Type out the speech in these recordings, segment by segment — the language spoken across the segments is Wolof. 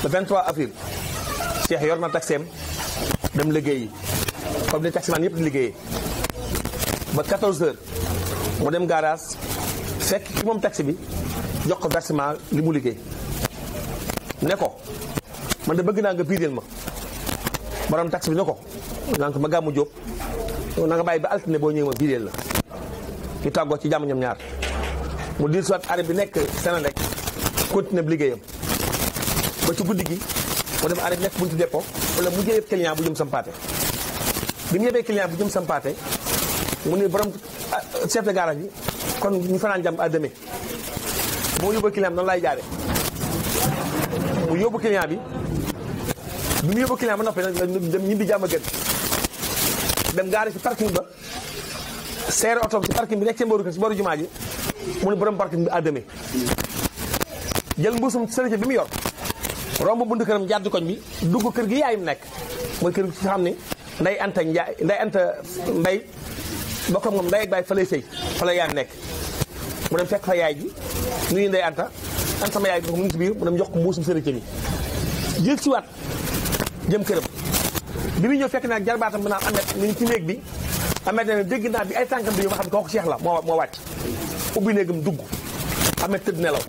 23 avril Cheikh yor na taxeem dem liggéeyi comme ni taximan yëpp di liggéeyee ba 14h mu dem garage fekk ci moom taxi bi jox ko versement li mu liggéey ne ko man de bëgg naa nga biideel ma borom taxi bi ne ko naan ko ma gàmmu jóob na nga bàyyi ba altine boo ñëwee ma biideel la ñu tàggoo ci jàmm ñoom ñaar mu diir soit arrêt bi nekk Sénégal continuer bi liggéeyam ba ci guddi gi mu dem arrêt bi nekk buntu dépôt wala mu jëlee client bu jëm Sampaate bi mu yebee client bu jëm Sampaate mu ne borom chef de garage bi kon ñu fanaan jàmm à demain moo yóbbu client bi noonu laay jaare mu yóbbu client bi mu yóbbu client ba noppi nag dem ñibbi jàmm gën dem gaare ci parking ba seere oto ci parking bi nekk ci mbooru kër ci booru jumaa ji mu ne borom parking bi à demain jël mbuusum sëriñ bi mu yor romb buntu këram jàdd koñ bi dugg kër gi yaayam nekk mooy kër gi ci xam ne nday anta njaay nday anta mbay bokkam moom nday ak baay fa lay sëy fa la yaayam nekk mu dem fekk fa yaay ji nuyu nday anta sama yaay bi mu ngi ci biir mu dem jox ko mbuusum sëriñ bi jël ci waat jëm këram bi muy ñëw fekk naa jarbaatam bi naan amet mi ngi ci néeg bi amet ne dégg naa bi ay tànkam bi ma xam ne kooku Cheikh la moo wàcc ubbi néegam dugg amet tëdd nelaw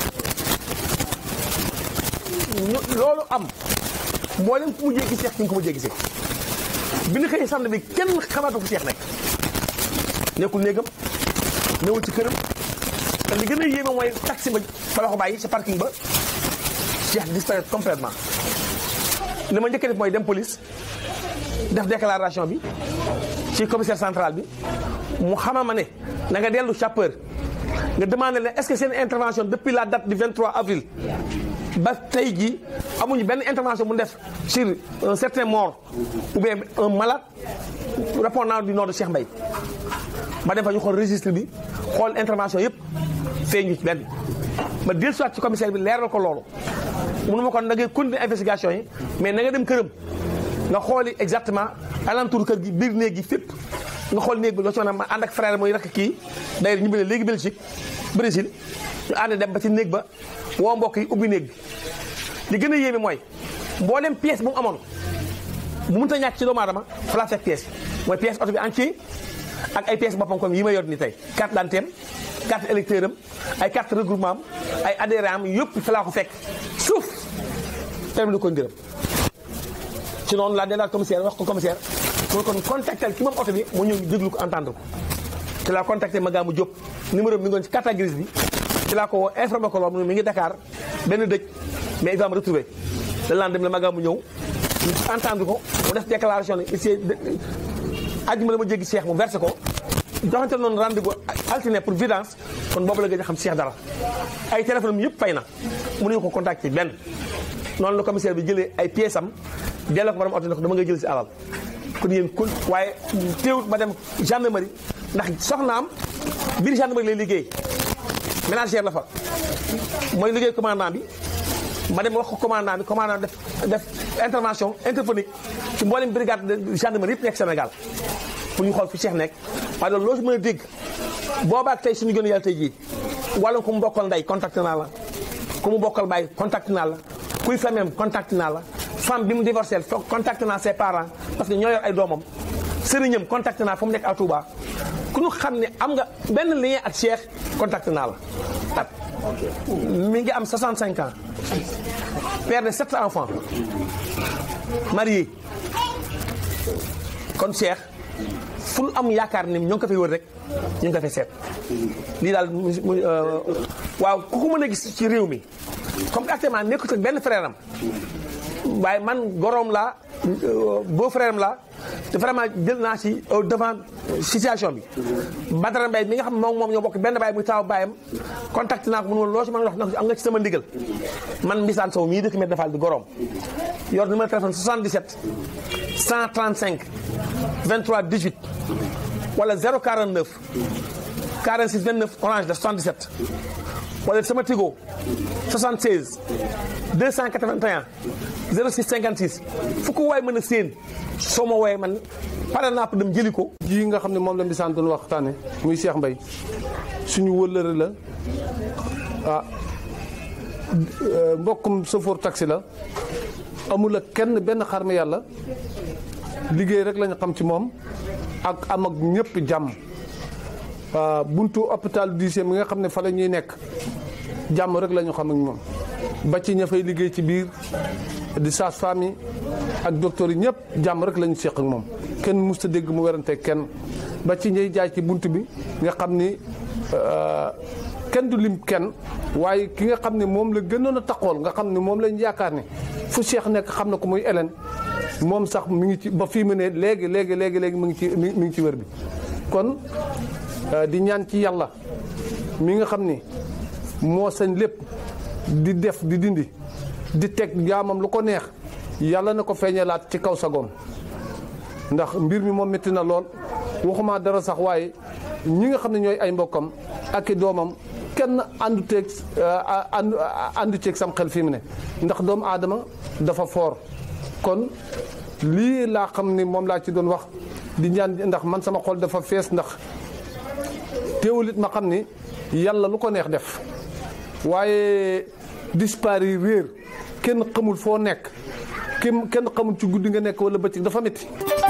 loolu am mboolem ku mujjee gis Cheikh ki nga ko mujjee gisee bi ñu xëyee samedi bi kenn xamaatu fu Cheikh nekk nekkul néegam newul ci këram te li gën a yéeme mooy taxi ba fa la ko bàyyi ci parking ba Cheikh disparaît complètement li ma njëkk a def mooy dem police def déclaration bi ci commissaire central bi mu xamal ma ne na nga dellu chauffeur nga demandé leen est-ce que seen intervention depuis la date du 23 avril ba tey jii amuñu benn intervention bu def sur un certain mort ou bien un malade répondant du nom de Cheikh Mbaye ma dem fa ñu xool registre bi xool intervention yëpp feeñu ci benn ma dellu soit ci commissaire bi leeral ko loolu mënu ma kon da ngay continuer investigation yi mais na nga dem këram nga xooli exactement alentour kër gi biir néeg gi fépp nga xool néeg bi loo ci mën a ma ànd ak frère mooy rakk kii d'ailleurs ñu bi ne léegi Belgique Brésil ñu ànd dem ba ci néeg ba woo mbokk yi ubbi néeg bi li gën a yéeme mooy mboolem pièce bu mu amoon bu mënta ñàkk ci doomu aadama fa laa fekk pièce mooy pièce oto bi entier ak ay pièces boppam comme yi ma yor ni tey carte d'identité am carte électeur am ay carte regroupement am ay adhérent am yëpp fa laa ko fekk suuf permis de conduire ci noonu laa delluwaat commissaire wax ko commissaire mu kon contactel ki moom oto bi mu ñëw déglu ko entendre ko ci laa contacté Magamu Diop numéro bi mi ngi woon ci carte grise bi ci laa ko woo informé ko loolu mi ngi Dakar benn dëj mais il va me retrouver le lendemain la Magamu ñëw ñu entendre ko mu def déclaration ne ici ajjuma la ma jéggi Cheikh mu versé ko joxante noonu rendez-vous altiné pour vidange kon boobu la gën a xam Cheikh dara ay téléphone am yëpp fay na mënuñu ko contacté benn noonu la commissaire bi jëlee ay pièces am delloo ko borom oto ne ko dama nga jël si alal kon yéen kon waaye teewut ma dem gendarmerie ndax soxnaam biir gendarmerie lay liggéey ménagère la fa mooy liggéey commandant bi ma dem wax ko commandant bi commandant def intervention interphonique ci mboolem brigade de gendarmerie yëpp nekk Sénégal pour ñu xool fi Cheikh nekk waaye loolu loo si mën a dégg boobaak tey suñu gën a yàlla tey jii wala ku mu bokkal ndey contacté naa la ku mu bokkal baay contacté naa la kuy famem contacté naa la femme bi mu divorcé contacté naa ses parents parce que ñoo yor ay doomam sëriñam contacté naa fa mu nekk à Touba ku ñu xam ne am nga benn lien ak Cheikh contacté naa la mi ngi am 65 ans père de 7 enfants marié kon Cheikh fu ñu am yaakaar ni ñoo ngi ko fay wër rek ñu ngi ko fay seet lii daal waaw ku ko mën a gis ci réew mi comme actuellement nekkut ak benn frère am waaye man goroom laa beau frère am laa te vraiment jël naa ci au devant situation bi Badara Mbaye mi nga xam ne moom ñoo bokk benn baay muy taaw baayam contact naa ko mu ne loo ci mën a wax am nga ci sama ndigal man Mbisaan Sow mii dëkk Medina Fall bi goroom yor numéro téléphone 77 135 23 18 wala 049 46 29 orange la 77 wala sama Tigo 76 281 06 56 fu ko waay mën a séen soo ma wooyee man pare naa ko dem jëli ko. ji nga xam ne moom la Mbisaan doon waxtaane muy Cheikh Mbaye suñu wëllëre la mbokkum chauffeur taxi la amul ak kenn benn xarma yàlla liggéey rek lañu xam ci moom ak am ak ñëpp jàmm. buntu hôpital du 10e mi nga xam ne fa la ñuy nekk jàmm rek la ñu xam ak moom ba ci ña fay liggéey ci biir di sage-femme yi ak docteur yi ñëpp jàmm rek la ñu seq ak moom kenn musta dégg mu werante kenn ba ci ñay jaay ci bunt bi nga xam ni kenn du lim kenn waaye ki nga xam ne moom la gënoon a taxool nga xam ne moom lañ yaakaar ne fu Cheikh nekk xam na ko muy Hélène moom sax mi ngi ci ba fii mu ne léegi mi ngi ci wér bi kon di ñaan ci yàlla mi nga xam ni moo sañ lépp di def di dindi di teg jaamam lu ko neex yàlla na ko feeñalaat ci kaw sagoom ndax mbir mi moom métti na lool waxuma dara sax waaye ñi nga xam ne ñooy ay mbokkam ak i doomam kenn àndu ceeg sam xel fii mu ne ndax doomu aadama dafa foor kon lii laa xam ni moom laa ci doon wax di ñaan ndax man sama xol dafa fees ndax teewul it ma xam ni yàlla lu ko neex def waaye disparu réer kenn xamul foo nekk kenn xamul ci guddi nga nekk wala bëccëg dafa métti